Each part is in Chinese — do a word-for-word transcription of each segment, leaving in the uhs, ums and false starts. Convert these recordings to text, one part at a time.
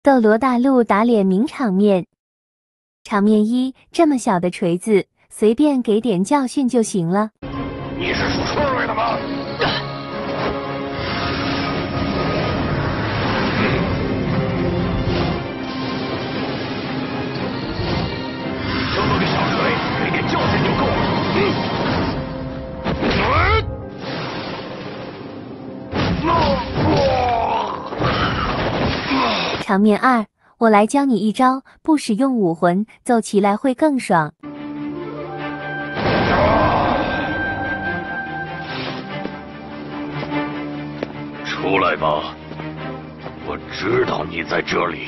斗罗大陆打脸名场面。场面一：这么小的锤子，随便给点教训就行了。 你是属刺猬的吗？这么个小锤，给点教训就够了。嗯。 场面二，我来教你一招，不使用武魂，揍起来会更爽。 出来吧，我知道你在这里。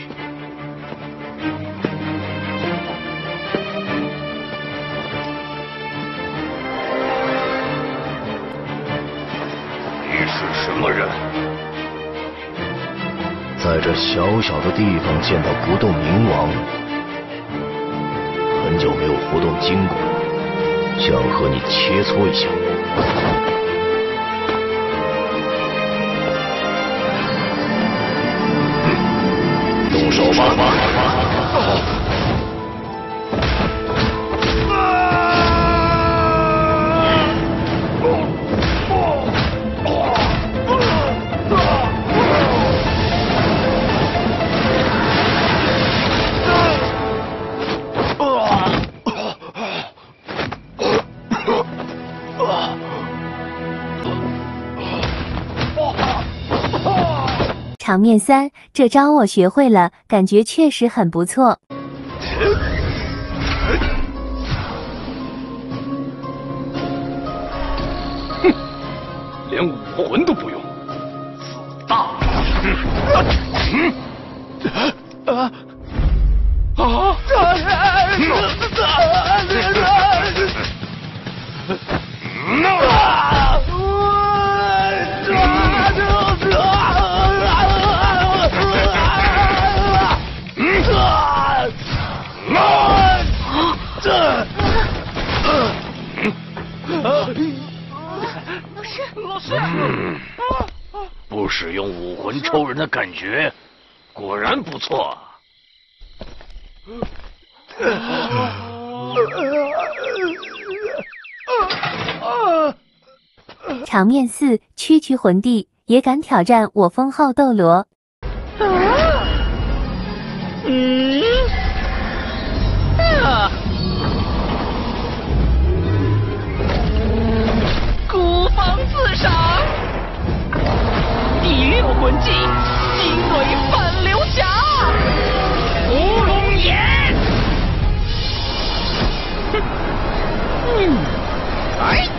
你是什么人？ 在这小小的地方见到不动明王，很久没有活动筋骨，想和你切磋一下。动手吧！吧场面三，这招我学会了，感觉确实很不错。 哼，连武魂都不用，自大。嗯，啊啊啊！ 老师，老师， 嗯，不使用武魂抽人的感觉，果然不错。 场面四，区区魂帝也敢挑战我封号斗罗。 嗯，啊。 孤芳自赏，第六魂技，惊雷反流霞，乌龙眼。嗯，哎。